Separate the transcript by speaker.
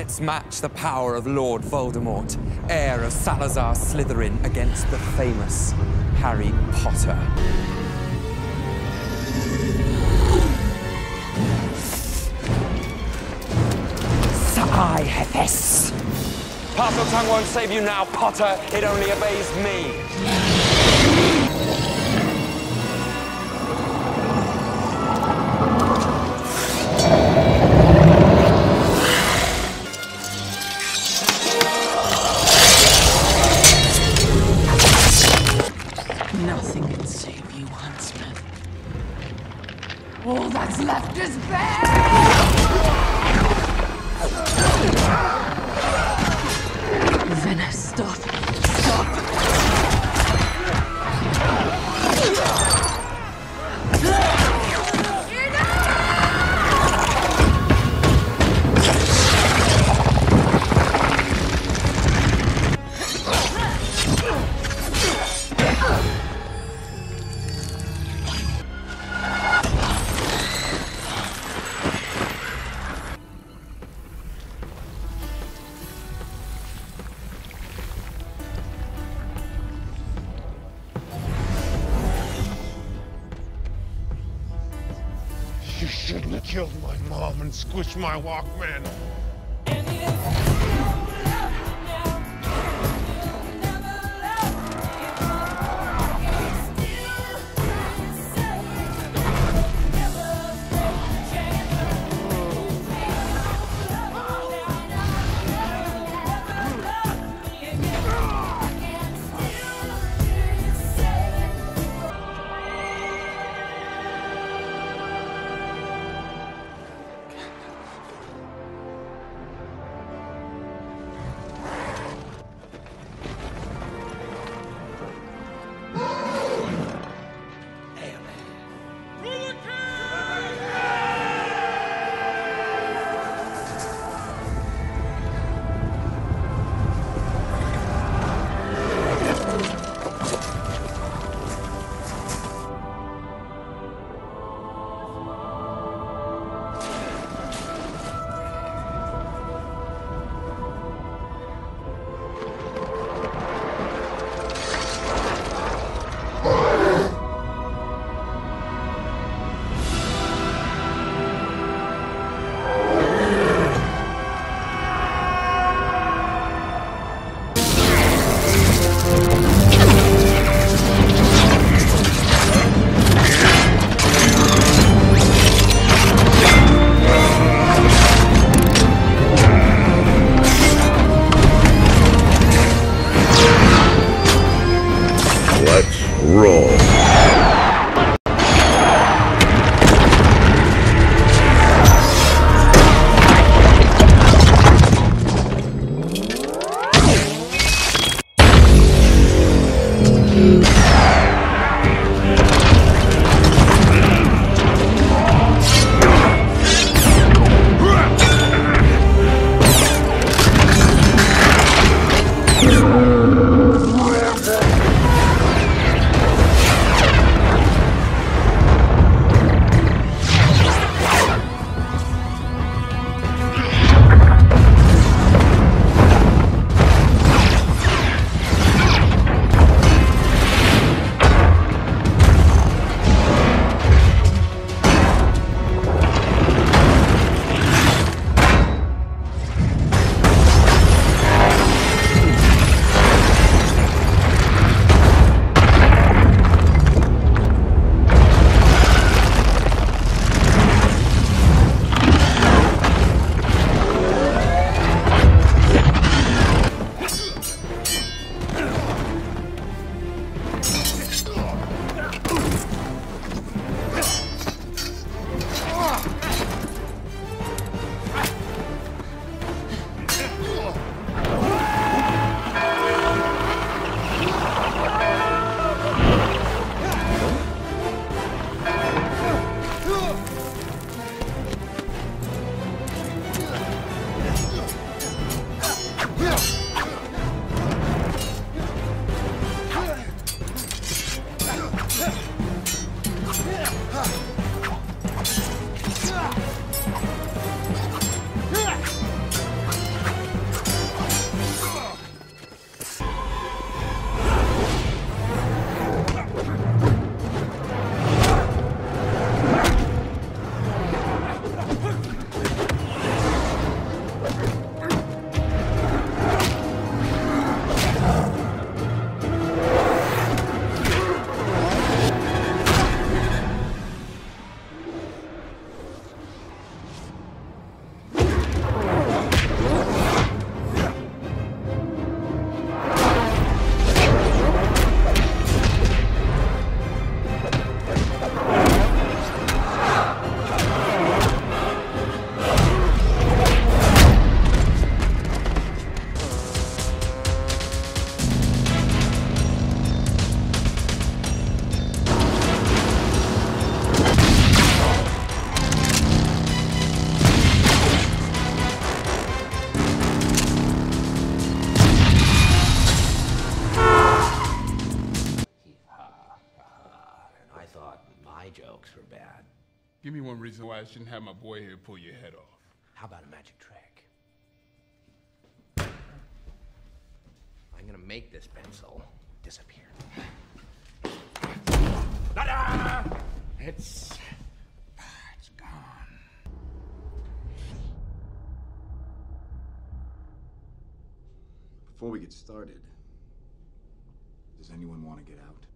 Speaker 1: Let's match the power of Lord Voldemort, heir of Salazar Slytherin, against the famous Harry Potter. Sci-fi. Parseltongue won't save you now, Potter. It only obeys me.
Speaker 2: Nothing can save you, Huntsman. All that's left is bare! Venus, stop! Stop!
Speaker 3: You shouldn't have killed my mom and squished my Walkman.
Speaker 4: Let's roll.
Speaker 5: my jokes were bad.
Speaker 3: Give me one reason why I shouldn't have my boy here pull your head off.
Speaker 5: How about a magic trick? I'm gonna make this pencil disappear. Ta-da! It's gone.
Speaker 6: Before we get started, does anyone want to get out?